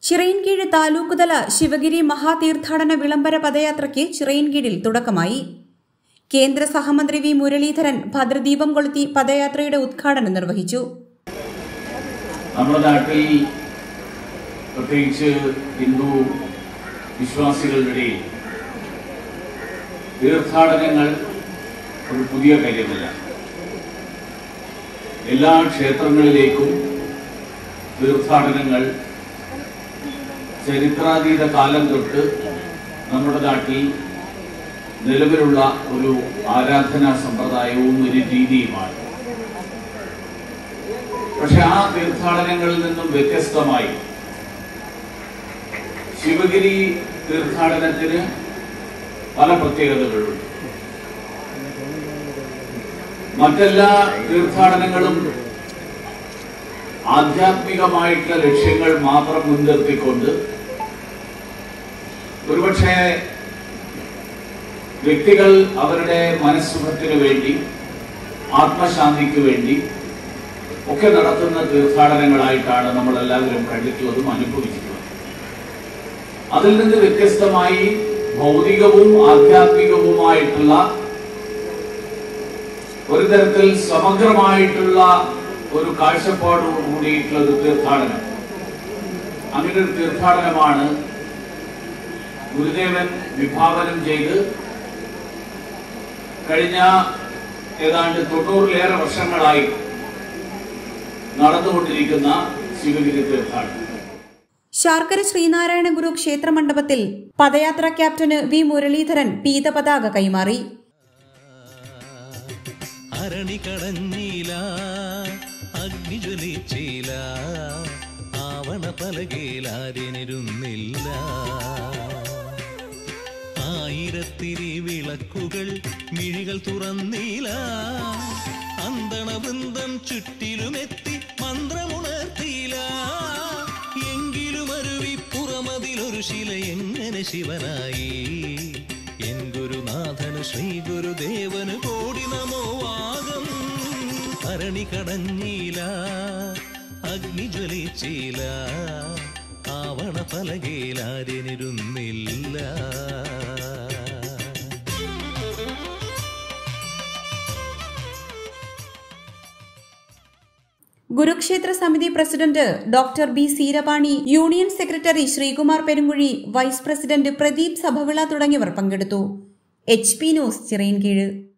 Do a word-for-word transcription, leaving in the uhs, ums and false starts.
ചിറയൻകീഴ് താലൂക്കുതല ശിവഗിരി മഹാതീർത്ഥാടന വിളംബര പദയാത്രയ്ക്ക് ചിറയൻകീഴിൽ തുടക്കമായി. കേന്ദ്ര സഹമന്ത്രി വി മുരളീധരൻ ഭദ്രദീപം കൊളുത്തി പദയാത്രയുടെ ഉദ്ഘാടനം നിർവഹിച്ചു. നമ്മുടെ നാട്ടിൽ പ്രത്യേകിച്ച് ഹിന്ദു വിശ്വാസികളുടെ തീർത്ഥാടനങ്ങൾ ഒരു പുതിയ കാര്യമല്ല. എല്ലാ ക്ഷേത്രങ്ങളിലേക്കും തീർത്ഥാടനങ്ങൾ ചരിത്രാതീത കാലം തൊട്ട് നമ്മുടെ നാട്ടിൽ നിലവിലുള്ള ഒരു ആരാധനാ സമ്പ്രദായവും ഒരു രീതിയുമാണ്. പക്ഷെ ആ തീർത്ഥാടനങ്ങളിൽ നിന്നും വ്യത്യസ്തമായി ശിവഗിരി തീർത്ഥാടനത്തിന് പല പ്രത്യേകതകളുണ്ട്. മറ്റെല്ലാ തീർത്ഥാടനങ്ങളും ആധ്യാത്മികമായിട്ടുള്ള ലക്ഷ്യങ്ങൾ മാത്രം മുൻനിർത്തിക്കൊണ്ട് ഒരുപക്ഷെ വ്യക്തികൾ അവരുടെ മനസ്സുഖത്തിന് വേണ്ടി ആത്മശാന്തിക്ക് വേണ്ടി ഒക്കെ നടത്തുന്ന തീർത്ഥാടനങ്ങളായിട്ടാണ് നമ്മളെല്ലാവരും കണ്ടിട്ടുള്ളതും അനുഭവിച്ചിട്ടുള്ളത്. അതിൽ നിന്ന് വ്യത്യസ്തമായി ഭൗതികവും ആധ്യാത്മികവുമായിട്ടുള്ള ഒരു തരത്തിൽ സമഗ്രമായിട്ടുള്ള ഒരു കാഴ്ചപ്പാടോട് കൂടിയിട്ടുള്ള ഒരു തീർത്ഥാടനം, അങ്ങനെ ഒരു തീർത്ഥാടനമാണ് ഗുരുദേവൻ വിഭാവനം ചെയ്ത് കഴിഞ്ഞ ഏതാണ്ട് തൊണ്ണൂറിലേറെ വർഷങ്ങളായി നടന്നുകൊണ്ടിരിക്കുന്ന ശിവഗിരി തീർത്ഥാടനം. ശാർക്കര ശ്രീനാരായണ ഗുരു ക്ഷേത്രമണ്ഡപത്തിൽ പദയാത്രാ ക്യാപ്റ്റന് വി മുരളീധരൻ പീതപതാക കൈമാറി. അഗ്നിജ്വലിച്ചില്ല, ആവണ പലകേലാരിനിരുന്നില്ല. ആയിരത്തിരി വിളക്കുകൾ മിഴികൾ തുറന്നില്ല, അന്തണവൃന്ദം ചുറ്റിലുമെത്തി മന്ത്രമുണർത്തിയില്ല. എങ്കിലും അരുവിപ്പുറമതിലൊരു ശില എങ്ങനെ ശിവനായി? എൻ ഗുരുനാഥന് ശ്രീ ഗുരുദേവന് കോടി നമോവാകം. അരണി കടഞ്ഞില്ല, അഗ്നി ജ്വലിച്ചില്ല, ആവണ പലകേലാരിനിരുന്നില്ല. ഗുരുക്ഷേത്ര സമിതി president doctor B Seerapani, union secretary Sreekumar Perunguzhi, vice president Pradeep Sabhavila തുടങ്ങിയവർ പങ്കെടുത്തു. H P news Chirayinkeezhu.